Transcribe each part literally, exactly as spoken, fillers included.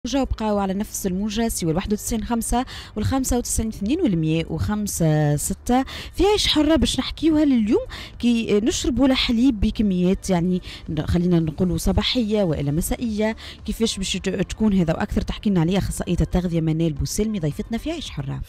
موجة وبقاو على نفس الموجة سوى الواحد وتسعين خمسة والخمسة وتسعين اثنين والمية وخمسة ستة في عيش حرة باش نحكيوها لليوم كي نشربوا الحليب بكميات يعني خلينا نقولوا صباحية وإلا مسائية كيفاش باش تكون هذا وأكثر تحكي لنا عليه أخصائية التغذية منال بوسلمي ضيفتنا في عيش حرة.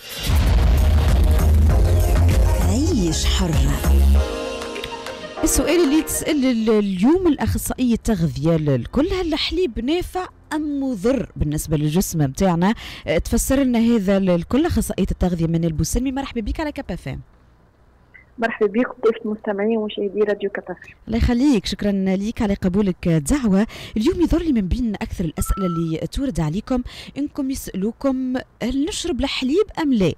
عيش حرة. السؤال اللي تسأل اليوم الأخصائية التغذية الكل، هل الحليب نافع أم مضر بالنسبة للجسم متاعنا؟ تفسر لنا هذا الكل أخصائية التغذية منال بوسلمي. مرحبا بك على كاب اف ام. مرحبا بكم ضيف المستمعين ومشاهدي راديو كاب اف ام. الله يخليك، شكرا لك على قبولك الدعوة. اليوم يظهر لي من بين أكثر الأسئلة اللي تورد عليكم إنكم يسألوكم هل نشرب الحليب أم لا؟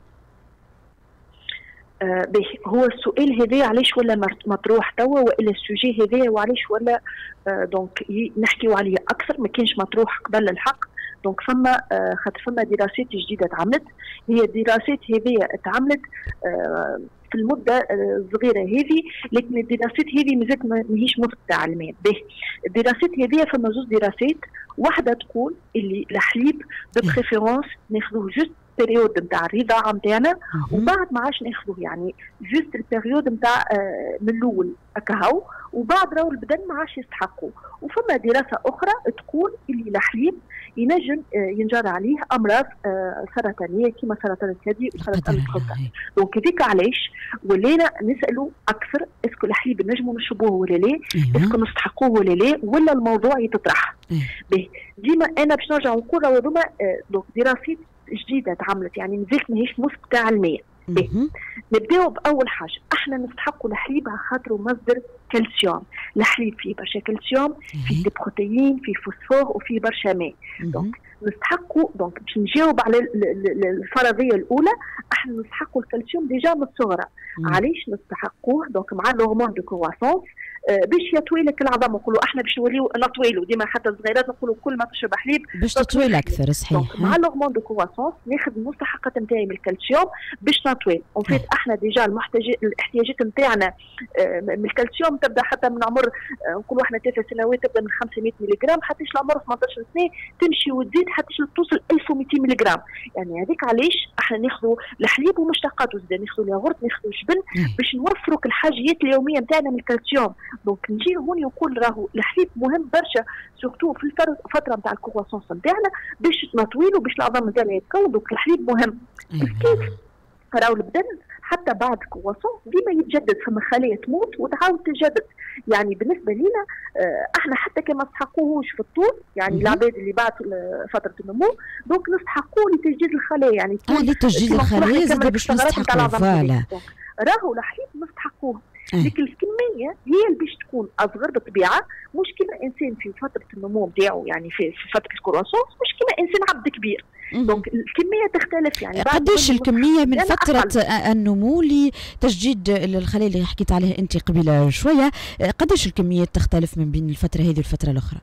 آه هو السؤال هذا علاش ولا مطروح توا، والا السوجي هذا وعلاش ولا آه دونك نحكيو عليه اكثر، ما كانش مطروح قبل الحق. دونك فما آه خاطر فما دراسات جديده تعملت، هي الدراسات هذه تعملت آه في المده الصغيره هذه، لكن الدراسات هذه مازالت ماهيش مثبته علميا. به الدراسات هذه فما زوج دراسات، واحده تقول اللي الحليب ببريفيرونس ناخذوه جوست البريود نتاع الرضاعه نتاعنا، وبعد ما عادش ناخذوه يعني جوست البريود نتاع آه من الاول هكاهو، وبعد راهو البدن ما عادش يستحقوا. وفما دراسه اخرى تقول اللي الحليب ينجم آه ينجر عليه امراض آه سرطانيه كما سرطان الثدي وسرطان الخصر. دونك هذيك علاش ولينا نسالوا اكثر اسكو الحليب نجموا نشربوه ولا لا، اسكو نستحقوه ولا لا، ولا الموضوع يتطرح. به ديما انا باش نرجع نقول راهو هذوما آه دونك دراسات جديده تعملت، يعني مازالت ماهيش مثبته علميا. نبداو باول حاجه، احنا نستحقوا الحليب على خاطر مصدر كالسيوم. الحليب فيه برشا كالسيوم، فيه دي بروتيين، فيه فوسفور، وفيه برشا ماء. دونك نستحقوا، دونك باش نجاوب على الفرضيه الاولى، احنا نستحقوا الكالسيوم ديجا من الصغرى. علاش نستحقوه؟ دونك مع الهرمون دو كرواسونس آه باش يطوي لك العظام. نقولوا احنا باش نوليو نطويلوا ديما، حتى الصغيرات نقولوا كل ما تشرب حليب باش تطويل اكثر. صحيح. مع الهرمون دو كرواسونس ناخذ المستحقات نتاعي من الكالسيوم باش نطويل. اون فيت احنا ديجا الاحتياجات نتاعنا آه من الكالسيوم تبدا حتى من عمر آه نقولوا احنا تسع سنوات تبدا من خمسمائة ملغ حتى لعمر ثمانية عشر سنه تمشي وتزيد حتى توصل ألف ومئتين ملغ. يعني هذيك علاش احنا ناخذوا الحليب ومشتقاته، زاد ناخذوا الياغورت، ناخذوا الجبن باش نوفروا الحاجيات اليوميه نتاعنا من الكالسيوم. دونك نجي هون نقول راهو الحليب مهم برشا سورتو في الفتره نتاع الكرواسونس نتاعنا باش نطويلوا باش العظام نتاعنا يتكون. دونك الحليب مهم. كيف راهو البدن حتى بعد الكرواسونس ديما يتجدد، فما خلايا تموت وتعاود تتجدد. يعني بالنسبه لنا احنا حتى كما نستحقوهوش في الطول، يعني العباد اللي بعد فتره النمو، دونك نستحقوه لتجديد الخلايا. يعني اه لتجديد الخلايا زاد باش نستحقوه. فوالا راهو الحليب نستحقوه، لكن الكميه هي اللي باش تكون اصغر بالطبيعه، مش كما انسان في فتره النمو نتاعو، يعني في فتره الكرواسونس مش كما انسان عبد كبير. دونك الكميه تختلف. يعني قداش الكميه من فتره أقل. النمو لتجديد الخلايا اللي حكيت عليها انت قبيله شويه، قداش الكميه تختلف من بين الفتره هذه والفتره الاخرى؟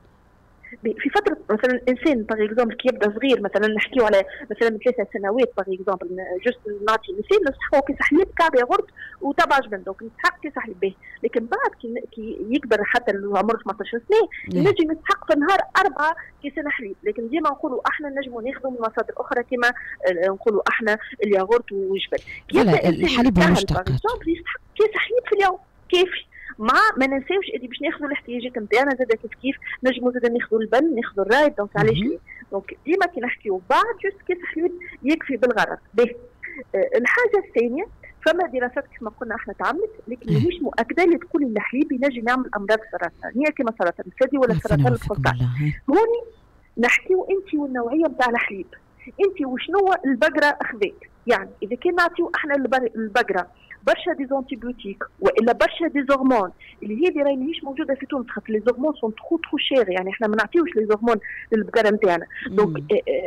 في فتره مثلا الانسان باغ اكزومبل كي يبدا صغير، مثلا نحكيو على مثلا من ثلاث سنوات باغ اكزومبل، جوست نعطي مثال، نستحقوا كيس حليب كعب ياغورت وتبع جبن، دونك نستحق كيس حليب به. لكن بعد كي, كي يكبر حتى عمره ثمانية عشر سنه ينجم يستحق في النهار أربعة كيسان حليب. لكن ديما نقولوا احنا نجموا ناخذوا من مصادر اخرى كما نقولوا احنا الياغورت والجبن. لا الحليب المشتقات يستحق كيس حليب في اليوم كافي. مع ما ننساوش اللي باش ناخذوا الاحتياجات نتاعنا زاد كيف كيف نجموا زاد ناخذوا اللبن، ناخذوا الرايد. دونك علاش ليه؟ دونك ديما كي نحكيو بعد جوست كيس حليب يكفي بالغرض. به آه الحاجه الثانيه، فما دراسات كما قلنا احنا تعملت، لكن ماهيش مؤكده اللي تقول ان الحليب ينجم يعمل امراض سرطانيه كما سرطان الثدي ولا سرطان الخصر. هوني نحكيو انت والنوعيه نتاع الحليب، انت وشنو البقره اخذت. يعني اذا كان نعطيو احنا البقره برشا ديزونتيبيوتيك والا برشا ديزورمون اللي هذه راهي ماهيش موجوده في تونس، خاطر لي زورمون سون تخو تخو شير، يعني احنا ما نعطيوش لي زورمون للبقره نتاعنا. دونك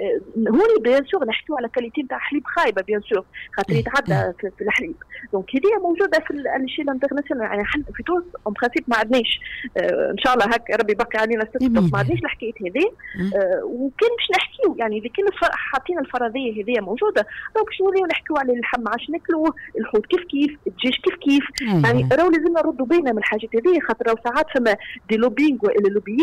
هوني بيان سور نحكيو على كاليتي نتاع حليب خايبه بيان سور، خاطر يتعدى في الحليب. دونك هذه موجوده في الشيل انترناسيونال، يعني احنا في تونس اون برانسيب ما عندناش آه ان شاء الله هكا ربي يبقي علينا ست، ما عندناش الحكايه هذه. آه وكان باش نحكيو يعني اذا كان حاطين الفرضيه هذه موجوده، دونك باش نوليو نحكيو على اللحم ما عادش ناكلوه، الحوت كيف كيف، الدجاج كيف كيف. يعني راهو لازمنا نردوا بالنا من الحاجات هذه، خاطر راهو ساعات فما دي لوبينغ والا لوبيات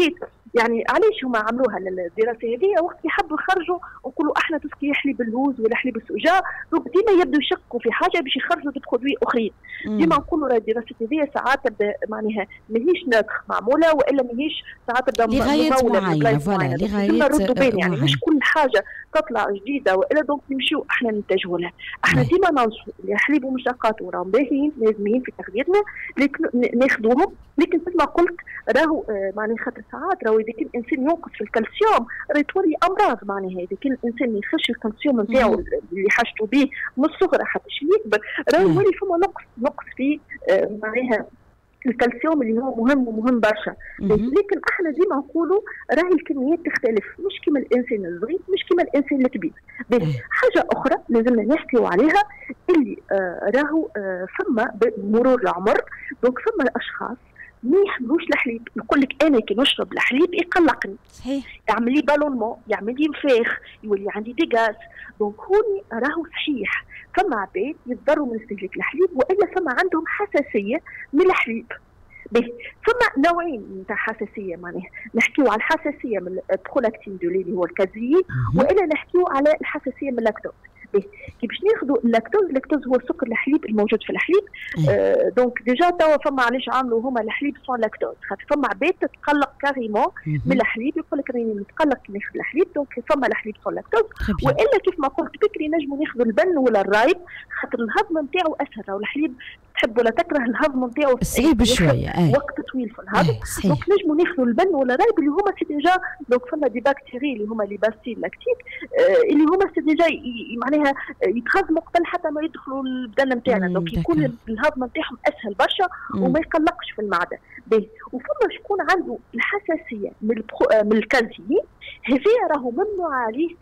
يعني علاش هما عملوها الدراسه هذه وقت يحبوا يخرجوا ونقولوا احنا تسكي يحليب اللوز ولا حليب السوجه، دونك ديما يبدوا يشكوا في حاجه باش يخرجوا برودوي اخرين. ديما نقولوا راه الدراسه هذه ساعات تبدا معناها ماهيش ناطخ معموله والا ماهيش ساعات تبدا لغايه معينه فوالا لغايه يعني مش كل حاجه تطلع جديده والا دونك نمشيو احنا ننتجوا لها. احنا ديما ننصحوا اللي حليب ومشتقات وراهم باهيين لازمين في تغذيتنا لكن ناخذوهم، لكن مثل ما قلت راهو آه معناها خاطر ساعات راهو اذا كان الانسان ينقص في الكالسيوم راه تولي امراض. معناها اذا كان الانسان ما يخش الكالسيوم نتاعو اللي حاجته به من الصغر حتى شي يكبر راهو يولي فما نقص نقص في آه معناها الكالسيوم اللي هو مهم ومهم برشا. لكن احنا ديما نقولوا راهي الكميات تختلف، مش كيما الانسان الصغير مش كيما الانسان الكبير. حاجه اخرى لازمنا نحكيو عليها اللي آه راهو آه فما بمرور العمر دونك فما اشخاص ما يحملوش الحليب، يقول لك انا كي نشرب الحليب يقلقني، صحيح يعمل لي بالونمون، يعمل لي انفاخ، يولي عندي ديغاز. دونك هوني راهو صحيح فما عباد يتضروا من استهلاك الحليب والا فما عندهم حساسيه من الحليب. به فما نوعين نتاع حساسيه، معناها نحكيو على الحساسيه من البرولاكتين دو لي اللي هو الكازيين والا نحكيو على الحساسيه من اللاكتوز. كي باش ناخذوا اللاكتوز، اللاكتوز هو سكر الحليب الموجود في الحليب. آه دونك ديجا توا فما علاش عملوا هما الحليب سون لاكتوز، خاطر فما عباد تتقلق كاريمون من الحليب، يقول لك راني نتقلق كي ناخذ الحليب، دونك فما الحليب سون لاكتوز. والا كيف ما قلت بكري نجموا ناخذوا البن ولا الرايب خاطر الهضم نتاعو اسهل، راهو الحليب تحب ولا تكره الهضم نتاعو صعيب شويه وقت طويل في الهضم. دونك نجموا ناخذوا البن ولا الرايب اللي هما سي ديجا دونك فما دي باكتيري اللي هما لي باستيل لاكتيك آه اللي هما سي ديجا معناها يتهضموا قبل حتى ما يدخلوا البدن نتاعنا، دونك يكون الهضم نتاعهم اسهل برشا وما يقلقش في المعده. باهي وفما شكون عنده الحساسيه من البخو... من الكازيين هذا راهو ممنوع عليه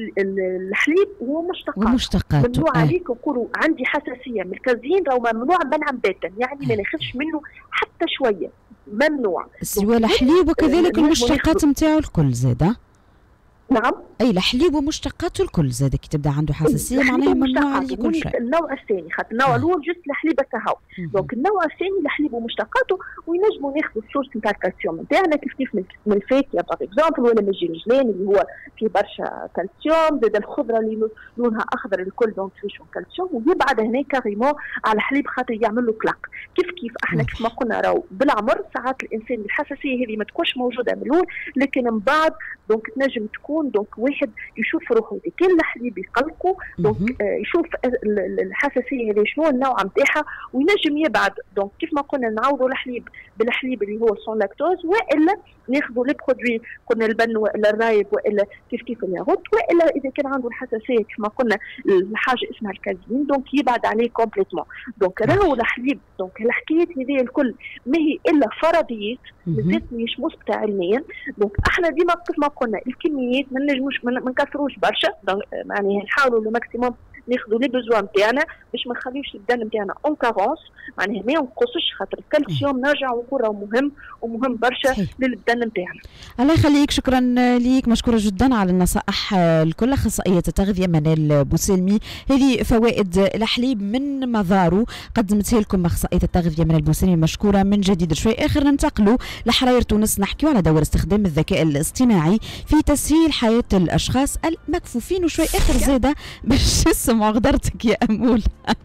الحليب ومشتقاته، ممنوع عليك نقولوا عندي حساسيه من الكازيين راهو ممنوع منعا باتا، يعني ما ناخذش منه حتى شويه، ممنوع سوى الحليب وكذلك المشتقات نتاعو الكل زاده. نعم اي الحليب ومشتقاته الكل زاد كي تبدا عنده حساسيه معناها ممنوع عليه كل شيء. النوع الثاني خاطر النوع الاول جست الحليب كهو، دونك النوع الثاني الحليب ومشتقاته وينجموا ناخذوا السورس نتاع الكالسيوم نتاعنا كيف كيف من الفاكهه باغ اكزومبل ولا من الجنجلان اللي هو فيه برشا كالسيوم، زاد الخضره اللي لونها اخضر الكل دونك فيه كالسيوم، ويبعد هنا كاريمون على الحليب خاطر يعمل له كلاك. كيف كيف احنا كيف ما قلنا راهو بالعمر ساعات الانسان الحساسيه هذه ما تكونش موجوده من الاول، لكن من بعد دونك تنجم تكون دونك واحد يشوف روحه اذا كان الحليب يقلقه دونك آه يشوف الحساسيه هذه شنو النوع نتاعها وينجم يبعد. دونك كيف ما قلنا نعوضوا الحليب بالحليب اللي هو سون لاكتوز، والا ناخذوا لي برودوي قلنا البن والا الرايب والا كيف كيف الياغورت، والا اذا كان عنده الحساسيه كيف ما قلنا الحاجه اسمها الكازيين دونك يبعد عليه كومبليتمون. دونك راهو الحليب دونك الحكايات هذه الكل ما هي الا فرضيات بالذات مش مثبته علميا. دونك احنا ديما كيف ما قلنا الكميات ما نجموش ما نكثروش برشا، معناها نحاولوا لو ماكسيموم ناخذوا لي بوزوان نتاعنا باش ما نخليوش البدن نتاعنا اون كارونس، معناها ما ينقصش خاطر الكالسيوم نرجع ونقول راهو مهم ومهم برشا للبدن نتاعنا. الله يخليك، شكرا ليك، مشكوره جدا على النصائح الكل. اخصائيه التغذيه منال بوسلمي، هذه فوائد الحليب من مضاره قدمتها لكم اخصائيه التغذيه منال بوسلمي، مشكوره من جديد. شوي اخر ننتقلوا لحراير تونس، نحكيو على دور استخدام الذكاء الاصطناعي في تسهيل حياه الاشخاص المكفوفين، وشوي اخر زاده باش اسمعوا غدرتك يا امول.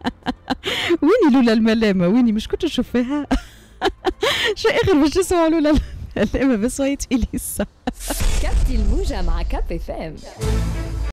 ويني لولا الملامه، ويني مش كنت نشوف فيها. شو اخر باش تسمعوا لولا الملامه بصويت اليسا. كابتن الموجة مع كاب اف ام.